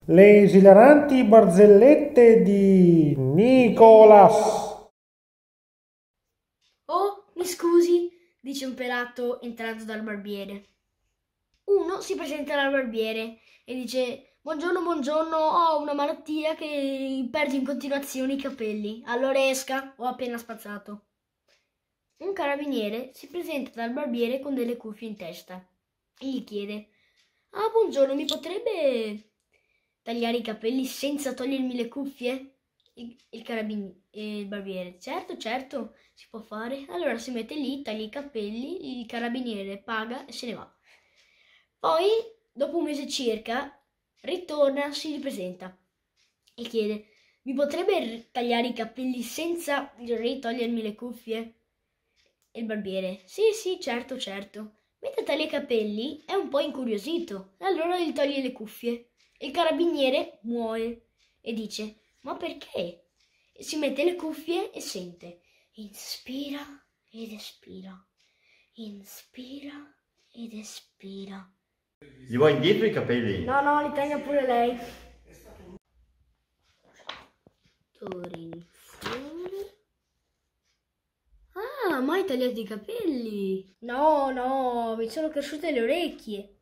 Le esilaranti barzellette di Nicolas. Oh, mi scusi, dice un pelato entrando dal barbiere. Uno si presenta dal barbiere e dice: Buongiorno, buongiorno, ho una malattia che perdo in continuazione i capelli. Allora esca, ho appena spazzato. Un carabiniere si presenta dal barbiere con delle cuffie in testa e gli chiede: Ah, buongiorno, mi potrebbe tagliare i capelli senza togliermi le cuffie? Il barbiere: Certo, certo, si può fare. Allora si mette lì, taglia i capelli, il carabiniere paga e se ne va. Poi, dopo un mese circa, ritorna, si ripresenta e chiede: Mi potrebbe tagliare i capelli senza ritogliermi le cuffie? E il barbiere: Sì, sì, certo, certo. Mentre taglia i capelli è un po' incuriosito e allora gli toglie le cuffie. Il carabiniere muore e dice: Ma perché? E si mette le cuffie e sente: Inspira ed espira, inspira ed espira. Gli vuoi indietro i capelli? No, no, li tenga pure lei. Torini fuori. Ah, mai tagliato i capelli? No, no, mi sono cresciute le orecchie.